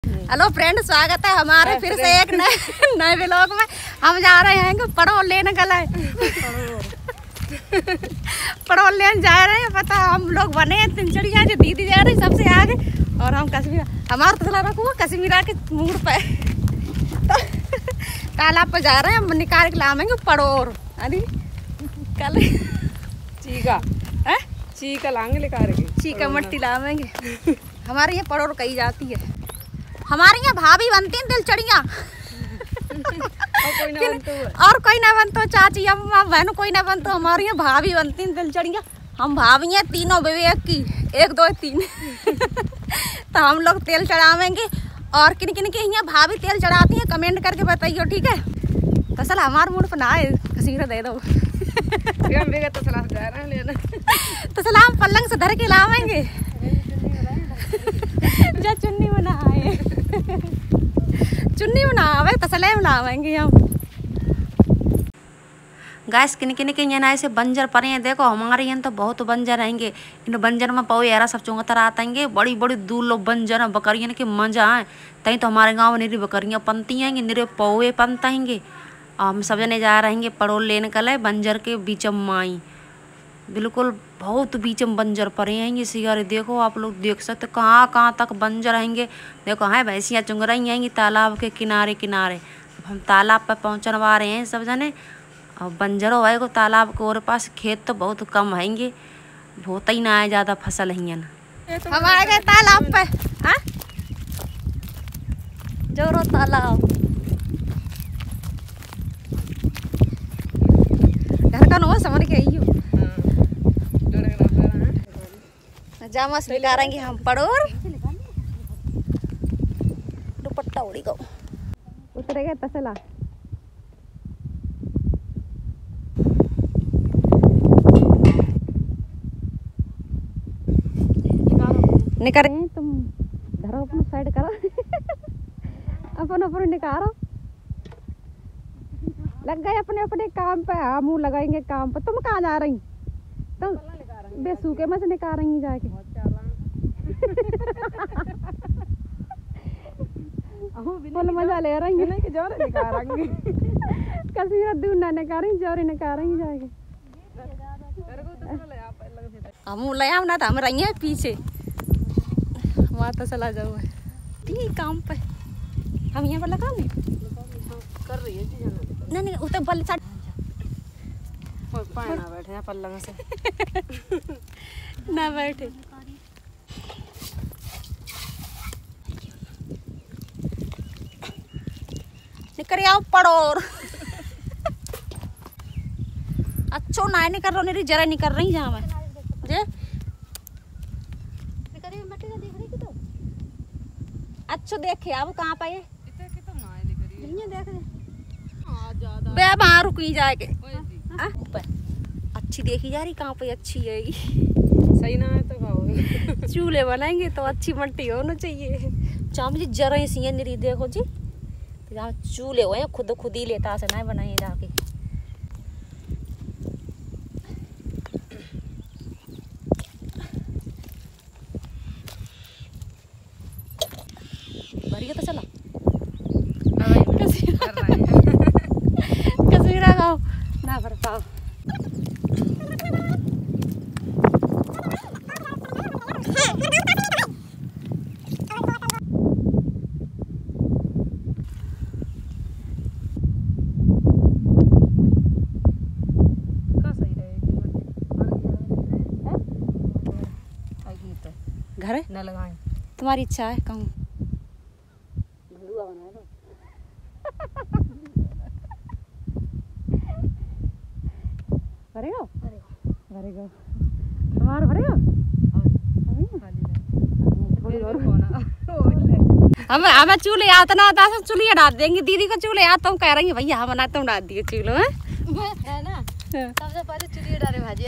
Hello friend, स्वागत है हमारे फिर से एक नए व्लॉग में। हम जा रहे हैं पड़ोल लेने गए पड़ोल लेने जा रहे हैं। पता हम लोग बने हैं तिनचड़िया, जो दीदी जा रही सबसे आगे, और हम कश्मीर हमारा तसला रखूँ कश्मीरा के मूड पे तो तालाब पे जा रहे हैं। हम निकाल के लाएंगे पड़ोर कल चीका लाएंगे लेकर चीका मट्टी लाएंगे। हमारे यहाँ पड़ोर कही जाती है। हमारे यहाँ भाभी बनती हैं तिलचड़िया और कोई ना बनतो, चाची अम्मा बहन कोई ना बनतो, हमारे यहाँ भाभी बनती हैं तिलचड़िया। हम भाभी हैं तीनों विवेक की, 1 2 3 तो हम लोग तेल चढ़ावेंगे। और किन किन के यहाँ भाभी तेल चढ़ाती हैं कमेंट करके बताइए, ठीक है। तसला हमारे मूड पर ना आए, कसीरा दे दो तसला हम पलंग से धर के लावेंगे जा चुन्नी बना आए चुन्नी बना आवे तसले बनावेंगे हम। गैस किन किन के यहाँ ऐसे बंजर पड़े हैं। देखो हमारे यहाँ तो बहुत बंजर रहेंगे। इन बंजर में पाओ यारा सब चुंगतर आतेंगे, बड़ी बड़ी दूर लोग बंजर हैं। बकरियाँ के मजा आए तहीं तो हमारे गाँव में निरी बकरियाँ पनती हैं, निरे पौए पनतेंगे। हम सब जने जा रहेंगे पड़ोल लेने कल बंजर के बीच माई, बिल्कुल बहुत बीच में बंजर पड़े हैं ये सिगारे। देखो आप लोग देख सकते कहाँ कहाँ तक बंजर रहेंगे। देखो हाँ भैंसियाँ चुंग रही हैं तालाब के किनारे किनारे। हम तालाब पर पहुँचने वाले हैं सब जने। और बंजरों है को तालाब के और पास खेत तो बहुत कम हैंगे, होता ही ना है ज़्यादा फसल ही ना। हम आ गए तालाब पे, जोरो तालाब घर का नो समझ के आई जा मछली डालेंगे हम पड़ोर। दुपट्टा उड़ी गो उतरेगा तसला निकर तुम धरो अपन साइड करो अपन अपन निकालो। लग गए अपने अपने काम पे, हाँ मुँह लगाएंगे काम पे। तुम कहाँ जा रही? तुम बेसूखे में से निकाल रही जाके फुल मजा ले रही है कसीरा दूर ना निकालेंगे जोरी निकालेंगे जाके। हम ले आओ ना तो हम रही हैं पीछे, वहाँ तो चला जाओ ठीक काम पे। हम यहाँ पर लगा कर रही है नहीं उतर बल चढ़ ना बैठे हैं पल्लंग से ना बैठे। निकल आओ पड़ोर अच्छो ना नहीं कर रही जरा नहीं कर रही जहाँ मैं जे अच्छो देखे अब कहाँ पे देख रुक जाके अच्छी देखी जा रही कहाँ पे अच्छी है सही ना है तो चूल्हे बनाएंगे तो अच्छी मट्टी होना चाहिए। चावल जरा सी है निरी देखो जी, जहाँ चूल्हे हुए खुद ही लेता से ना बनाए जाके। भरिया तो चला कसीरा गाओ ना भर पाओ। घर है न लगाएं, तुम्हारी इच्छा है कहूँ भरेगा भरेगा तुम्हारा भरेगा। हमें चूल्हे आता ना आता चूल्हे डाल देंगे। दीदी को चूल्हे आता हूँ कह रही है भैया हम तुम डाल दिए चूल्हे है ना। सबसे पहले चूल्हे डाले भाजी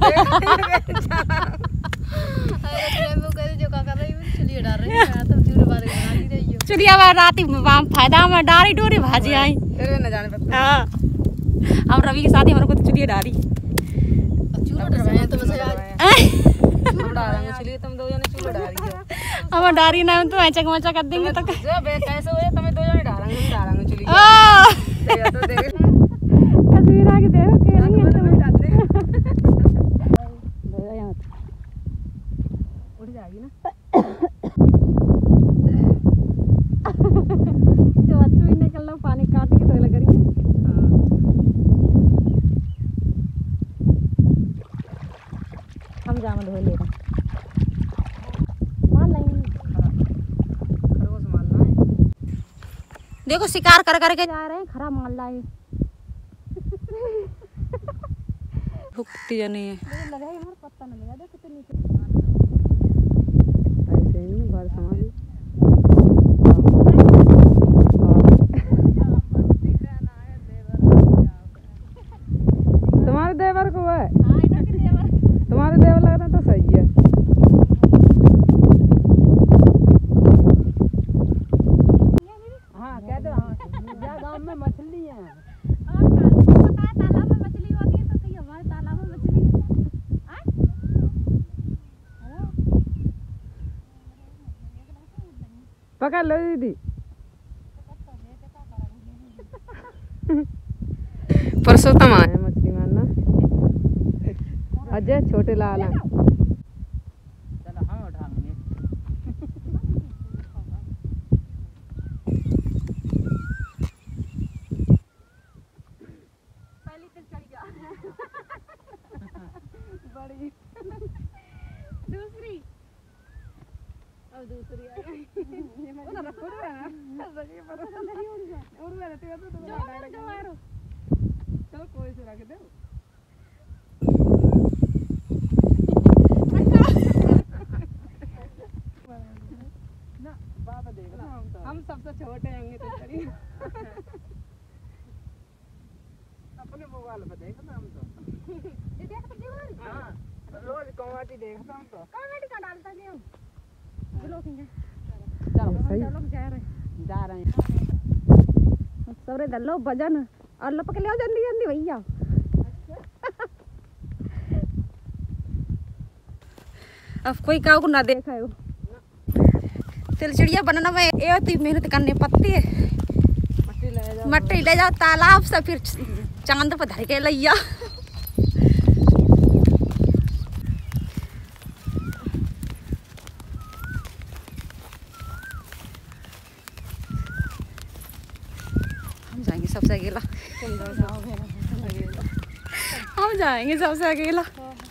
चुलिया राती फायदा में डारी डोरी भाजी आई। हाँ हम रवि की शादी हमारे को तो चुलिया डारी तुम दो जने में डालियो अब डारी ना तो ऐसा मचा कर देंगे तो जो बे कैसे होए तमे दो जने डालेंगे चली ओ गया तो देख तस्वीर आके देखो के नहीं है तुम्हें डाल दे यहाँ उड़ जाएगी ना जो अच्छी भी निकल लो पानी काट के धोला करेंगे हम जाम धो ले रहे मान लेंगे खरगोश मारना है देखो शिकार कर करके जा रहे हैं खरा मान ला है भुगती नहीं है लगा हमारा पत्ता ना लगा दे कितनी ऐसे ही बार सामान तुम्हारे देवर को है तुम्हारे देवर लगना तो सही है हाँ कह दो हाँ या गांव में मछली है तालाब में मछली होती है तो कहीं हमारे तालाब में मछली पकड़ लो दीदी परसोत्तम आए मछली मारना अजय छोटे लाल हैं चलो हम उठाएंगे पहली तो चढ़ गया बड़ी दूसरी अब दूसरी आ गई उधर रखो ना सही पर और मैं रहती हूं तो जो मारो चलो कोई से रख दे ना बाबा देख ना हम सबसे छोटे होंगे तो चली अपने मोबाइल पे देखना हम तो ये देख तो दीवार हां रोज कौवाटी देखता हम तो कॉमेडी का डालता क्यों लोग चलो सही लोग जा रहे हैं सबरे दल्लो भजन और लपक ले जल्दी जल्दी भैया अब कोई काऊ को ना देखा है तिल चिड़िया बनना में ये होती मेहनत करनी पड़ती है मट्टी ले जाओ तालाब से फिर चांद पर धर के लैया हम जाएंगे सबसे अकेला हम जाएंगे सबसे अकेला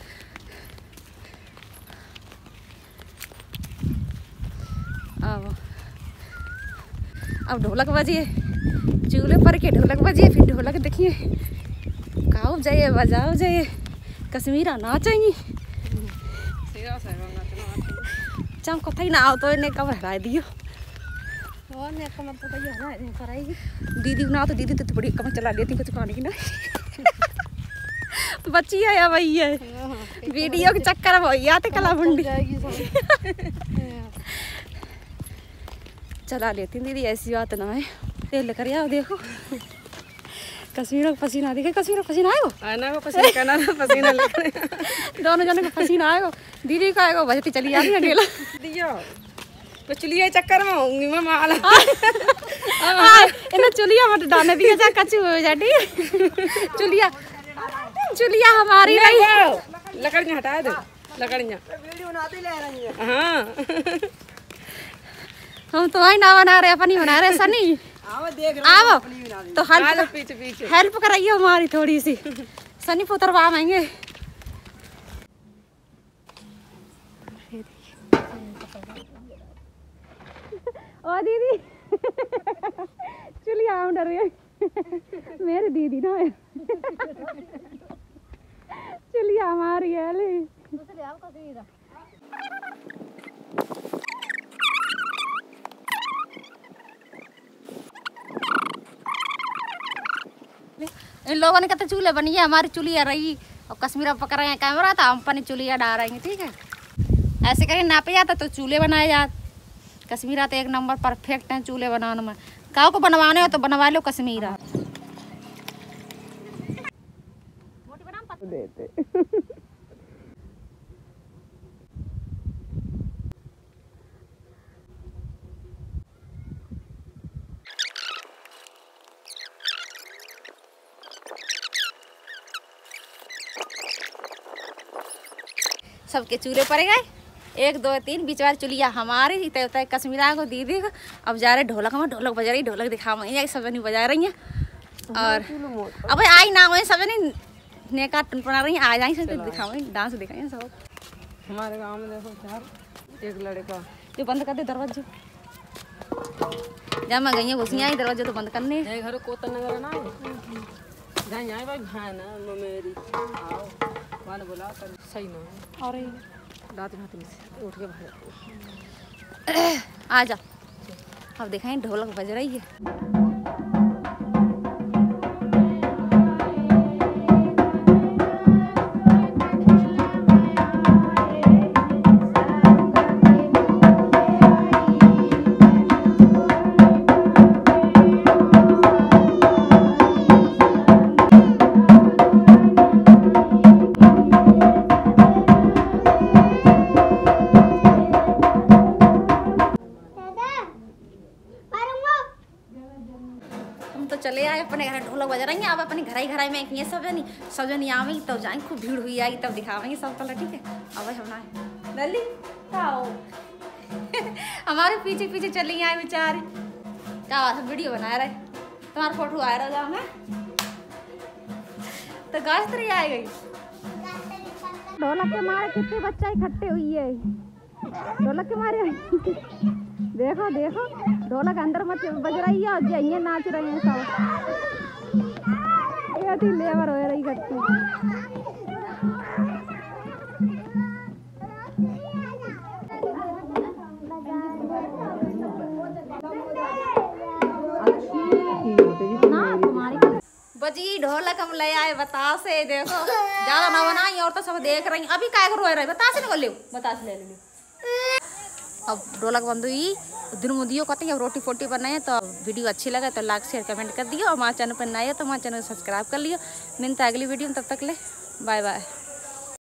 अब ढोलक बजिए चूल्हे पर के ढोलक बजिए फिर ढोलक देखिए गाओ जाइए बजाओ जाइए कश्मीरा नाचेंगी चम कथा ही ना आओ तो इन्हें कब हरा दियो और ने कमर तो ये हरा दे कराएगी दीदी ना तो दीदी तो बड़ी कमर चला लेती कुछ खाने की ना बच्ची है या वही है वीडियो के चक्कर में वही आते कला मंडी चला लेती दीदी ऐसी बात ना है तेल लेकर आओ देखो कश्मीर का पसीना देखे कश्मीर का पसीना आएगा आना को पसीना करना पसीना लेकर दोनों जने का पसीना आएगा दीदी का आएगा बजती चली जा रही है अकेला दियो तो चलिए चक्कर में होंगी मैं माला इन्हें चुलिया मत डालने दिया जा कच्ची हो जाती चुलिया चुलिया हमारी नहीं लकड़ियाँ हटा दो लकड़ियाँ वीडियो बनाते ले रही है हाँ हम तो वही ना बना रहे अपनी बना रहे सनी आओ तो हेल्प कराइए हमारी थोड़ी सी सनी पुतरवा आएंगे ओ दीदी चलिए हम डर गए मेरी दीदी ना है चलिए हमारी है ले इन लोगों ने कहते चूल्हे बनी है हमारी चूल्हिया रही और कश्मीर पकड़ रहे हैं कैमरा था हम अपनी चूल्हिया डाल रहे हैं ठीक है ऐसे करके नापे जाता तो चूल्हे बनाए जाते कश्मीरा तो एक नंबर परफेक्ट है चूल्हे बनाने में काऊ को बनवाने हो तो बनवा लो कश्मीरा सबके चूल्हे पड़ गए, 1 2 3 बीच वाली चुलिया हमारी तय कश्मीरा को दीदी को। अब जा रहे ढोलक में, ढोलक बजा रही, ढोलक दिखावे सब जनी बजा रही हैं। और अब आई ना हुए सब जनी नेका बना रही हैं, आ जाएंगे सब दिखावे, डांस दिखाएंगे सब। हमारे गांव में देखो चार एक लड़का जो बंद कर दे दरवाजे, जब मैं गई घुसी आई दरवाजे तो बंद करने। घर को नगर ना जाए आई भाई भान मेरी आओ वाला बोला कर सही ना और रात में उठ के भाई आ जा। अब दिखाएं ढोलक बज रही है। तो चले आए अपने घर, ढोलक बजा रही हैं। अब अपने घर ही में ये सब जनी आवेंगी तब जाएंगे, खूब भीड़ हुई आएगी तब दिखावेंगे सब तला। ठीक है अब हम लल्ली आओ हमारे पीछे पीछे चली आए बेचारे, क्या बात है वीडियो बना रहे, तुम्हारा फोटो आ रहा है तो गाजतरी आ गई। ढोलक के मारे कितने बच्चा इकट्ठे हुई है, ढोलक के मारे देखो देखो ढोलक अंदर मत बज रही है और जाइए नाच रहे हैं सब, ये थी लेबर हो रही करती। बजी ढोलक हम ले आए बतासे, देखो ज्यादा ना बनाई और तो सब देख रही अभी क्या रो रहे बतासे निकल ले, बतासे ले ले। अब ढोलक बंद हुई, दिन मुदियो कहते हैं अब रोटी फोटी बनाए। तो वीडियो अच्छी लगे तो लाइक शेयर कमेंट कर दियो, और हमारे चैनल पर नए हो तो हमारे चैनल को सब्सक्राइब कर लियो। मिलता है अगली वीडियो में, तब तक ले बाय बाय।